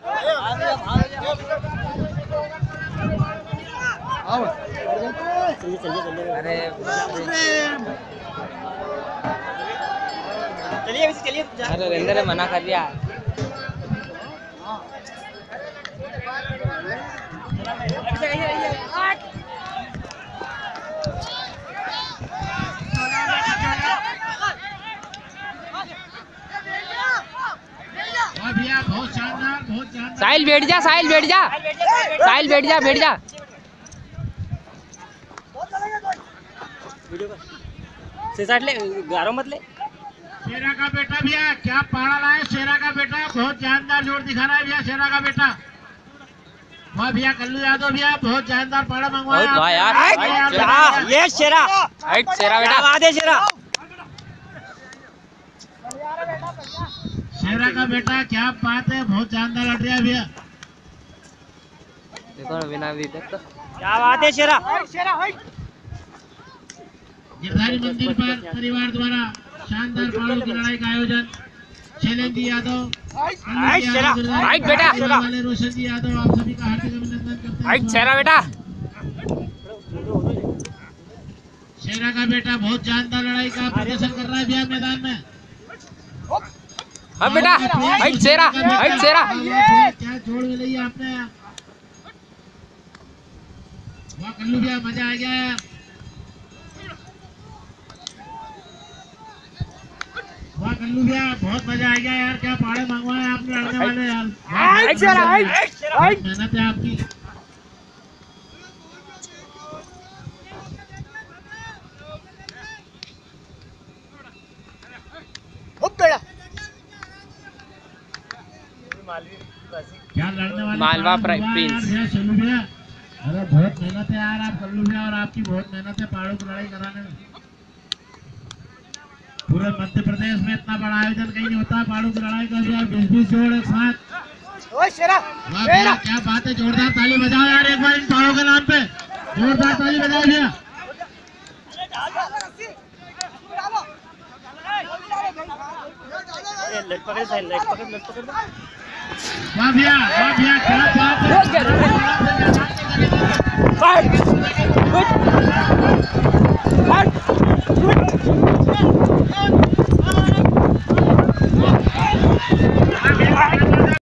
अरे चलिए अरे रेंदर ने मना कर दिया। साहिल बैठ जा, साहिल बैठ जा, साहिल बैठ जा, बैठ जा। ले गारो मत ले। शेरा का बेटा भैया क्या पाड़ा लाए, शेरा का बेटा बहुत जानदार जोर दिखा रहा है भैया, शेरा का बेटा। वाह भैया कल्लू यादव भैया बहुत जानदार पाड़ा मंगवाया यार। ये शेरा शेरा बेटा आधे शेरा, शेरा का बेटा क्या बात है, बहुत जानदार लड़ रहा है भैया। देखो ना बिना भी देख तो क्या बात है शेरा। गिरधारी मंदिर पर परिवार द्वारा शानदार पाड़ों की लड़ाई का आयोजन। शैलेंद्र यादव बेटा, वाले रोशन जी यादव आप सभी का हार्दिक अभिनंदन करते हैं। शेरा बेटा, शेरा का बेटा बहुत जानदार लड़ाई का प्रदर्शन कर रहा है भैया मैदान में। हाँ बेटा शेरा, शेरा क्या जोड़ मिलाई आपने, वाह कल्लू भैया मजा आ गया यार। वाह कल्लू भैया बहुत मजा आ गया यार, क्या पाड़े मंगवाए आपने लड़ने वाले यार। मेहनत है आपकी। क्या लड़ने वाले मालवा प्रिंस। सोनू भैया अरे बहुत मेहनत है यार आप कल्लू भैया, और आपकी बहुत मेहनत है पहाड़ों की लड़ाई कराने में। पूरे मध्य प्रदेश में इतना बड़ा आयोजन कहीं नहीं होता पहाड़ों की लड़ाई का भैया, 20-20 जोड़ एक साथ। वाह भैया क्या बात है, जोरदार ताली बजाओ यार एक बार इन पहाड़ों के नाम पे, जोरदार ताली बजाओ भैया। वाह भैया क्या बात है।